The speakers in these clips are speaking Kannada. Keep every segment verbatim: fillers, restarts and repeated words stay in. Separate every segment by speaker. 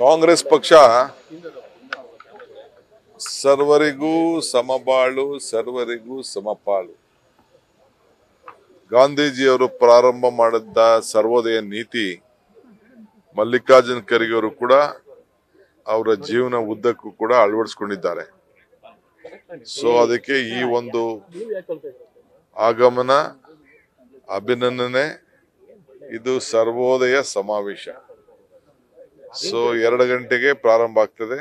Speaker 1: ಕಾಂಗ್ರೆಸ್ ಪಕ್ಷ ಸರ್ವರಿಗೂ ಸಮಬಾಳು ಸರ್ವರಿಗೂ ಸಮಪಾಳು. ಗಾಂಧೀಜಿಯವರು ಪ್ರಾರಂಭ ಮಾಡಿದ್ದ ಸರ್ವೋದಯ ನೀತಿ ಮಲ್ಲಿಕಾರ್ಜುನ್ ಖರ್ಗೆ ಅವರು ಕೂಡ ಅವರ ಜೀವನ ಉದ್ದಕ್ಕೂ ಕೂಡ ಅಳವಡಿಸಿಕೊಂಡಿದ್ದಾರೆ. ಸೊ ಅದಕ್ಕೆ ಈ ಒಂದು ಆಗಮನ ಅಭಿನಂದನೆ. ಇದು ಸರ್ವೋದಯ ಸಮಾವೇಶ. ಸೊ ಎರಡು ಗಂಟೆಗೆ ಪ್ರಾರಂಭ ಆಗ್ತದೆ.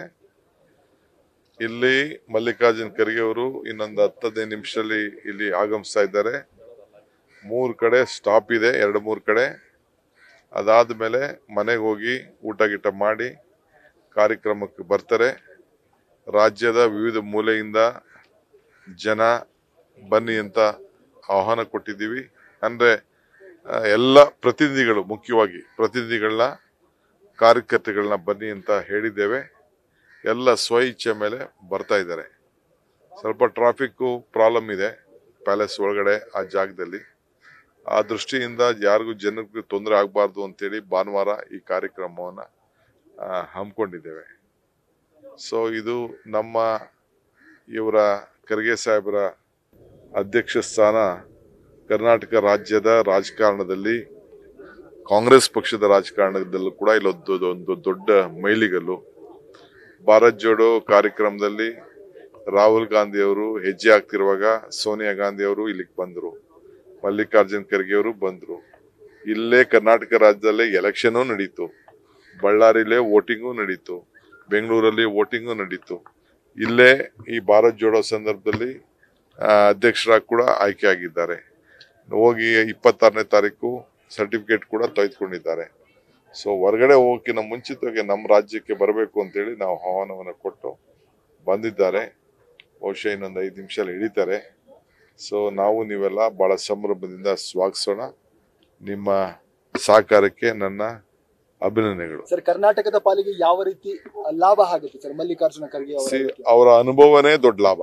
Speaker 1: ಇಲ್ಲಿ ಮಲ್ಲಿಕಾರ್ಜುನ್ ಖರ್ಗೆ ಅವರು ಇನ್ನೊಂದು ಹತ್ತದೈದು ನಿಮಿಷದಲ್ಲಿ ಇಲ್ಲಿ ಆಗಮಿಸ್ತಾ ಇದ್ದಾರೆ. ಮೂರು ಕಡೆ ಸ್ಟಾಪ್ ಇದೆ, ಎರಡು ಮೂರು ಕಡೆ. ಅದಾದ್ಮೇಲೆ ಮನೆಗೆ ಹೋಗಿ ಊಟ ಗೀಟ ಮಾಡಿ ಕಾರ್ಯಕ್ರಮಕ್ಕೆ ಬರ್ತಾರೆ. ರಾಜ್ಯದ ವಿವಿಧ ಮೂಲೆಯಿಂದ ಜನ ಬನ್ನಿ ಅಂತ ಆಹ್ವಾನ ಕೊಟ್ಟಿದ್ದೀವಿ. ಅಂದ್ರೆ ಎಲ್ಲ ಪ್ರತಿನಿಧಿಗಳು, ಮುಖ್ಯವಾಗಿ ಪ್ರತಿನಿಧಿಗಳನ್ನ, ಕಾರ್ಯಕರ್ತಗಳನ್ನ ಬನ್ನಿ ಅಂತ ಹೇಳಿದ್ದೇವೆ. ಎಲ್ಲ ಸ್ವ ಇಚ್ಛೆ ಮೇಲೆ ಬರ್ತಾ ಇದ್ದಾರೆ. ಸ್ವಲ್ಪ ಟ್ರಾಫಿಕ್ ಪ್ರಾಬ್ಲಮ್ ಇದೆ ಪ್ಯಾಲೇಸ್ ಒಳಗಡೆ ಆ ಜಾಗದಲ್ಲಿ. ಆ ದೃಷ್ಟಿಯಿಂದ ಯಾರಿಗೂ ಜನಕ್ಕೆ ತೊಂದರೆ ಆಗಬಾರ್ದು ಅಂತೇಳಿ ಭಾನುವಾರ ಈ ಕಾರ್ಯಕ್ರಮವನ್ನು ಹಮ್ಮಿಕೊಂಡಿದ್ದೇವೆ. ಸೊ ಇದು ನಮ್ಮ ಇವರ ಖರ್ಗೆ ಸಾಹೇಬರ ಅಧ್ಯಕ್ಷ ಸ್ಥಾನ ಕರ್ನಾಟಕ ರಾಜ್ಯದ ರಾಜಕಾರಣದಲ್ಲಿ, ಕಾಂಗ್ರೆಸ್ ಪಕ್ಷದ ರಾಜಕಾರಣದಲ್ಲೂ ಕೂಡ ಇಲ್ಲೊಂದು ಒಂದು ದೊಡ್ಡ ಮೈಲಿಗಲ್ಲು. ಭಾರತ್ ಜೋಡೋ ಕಾರ್ಯಕ್ರಮದಲ್ಲಿ ರಾಹುಲ್ ಗಾಂಧಿ ಅವರು ಹೆಜ್ಜೆ ಹಾಕ್ತಿರುವಾಗ ಸೋನಿಯಾ ಗಾಂಧಿ ಅವರು ಇಲ್ಲಿಗೆ ಬಂದರು, ಮಲ್ಲಿಕಾರ್ಜುನ್ ಖರ್ಗೆ ಅವರು ಬಂದರು. ಇಲ್ಲೇ ಕರ್ನಾಟಕ ರಾಜ್ಯದಲ್ಲೇ ಎಲೆಕ್ಷನ್ ನಡೀತು, ಬಳ್ಳಾರಿಲೇ ವೋಟಿಂಗು ನಡೀತು, ಬೆಂಗಳೂರಲ್ಲಿ ವೋಟಿಂಗು ನಡೀತು. ಇಲ್ಲೇ ಈ ಭಾರತ್ ಜೋಡೋ ಸಂದರ್ಭದಲ್ಲಿ ಅಧ್ಯಕ್ಷರಾಗಿ ಕೂಡ ಆಯ್ಕೆ ಆಗಿದ್ದಾರೆ. ಹೋಗಿ ಇಪ್ಪತ್ತಾರನೇ ತಾರೀಕು ಸರ್ಟಿಫಿಕೇಟ್ ಕೂಡ ತೆಗೆದುಕೊಂಡಿದ್ದಾರೆ. ಸೊ ಹೊರಗಡೆ ಹೋಗೋಕ್ಕಿಂತ ಮುಂಚಿತವಾಗಿ ನಮ್ಮ ರಾಜ್ಯಕ್ಕೆ ಬರಬೇಕು ಅಂತೇಳಿ ನಾವು ಆಹ್ವಾನವನ್ನು ಕೊಟ್ಟು ಬಂದಿದ್ದಾರೆ. ಬಹುಶಃ ಇನ್ನೊಂದು ಐದು ನಿಮಿಷದಲ್ಲಿ ಹಿಡಿತಾರೆ. ಸೊ ನಾವು ನೀವೆಲ್ಲ ಬಹಳ ಸಂಭ್ರಮದಿಂದ ಸ್ವಾಗತಿಸೋಣ. ನಿಮ್ಮ ಸಹಕಾರಕ್ಕೆ ನನ್ನ ಅಭಿನಂದನೆಗಳು.
Speaker 2: ಸರ್, ಕರ್ನಾಟಕದ ಪಾಲಿಗೆ ಯಾವ ರೀತಿ ಲಾಭ ಆಗುತ್ತೆ ಸರ್ ಮಲ್ಲಿಕಾರ್ಜುನ ಖರ್ಗೆ
Speaker 1: ಅವರ ಅನುಭವನೇ ದೊಡ್ಡ ಲಾಭ.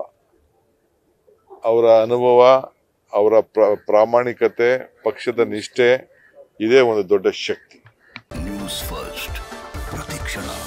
Speaker 1: ಅವರ ಅನುಭವ, ಅವರ ಪ್ರಾಮಾಣಿಕತೆ, ಪಕ್ಷದ ನಿಷ್ಠೆ ಇದೇ ಒಂದು ದೊಡ್ಡ ಶಕ್ತಿ.
Speaker 3: ನ್ಯೂಸ್ ಫಸ್ಟ್ ಪ್ರತಿಕ್ಷಣ.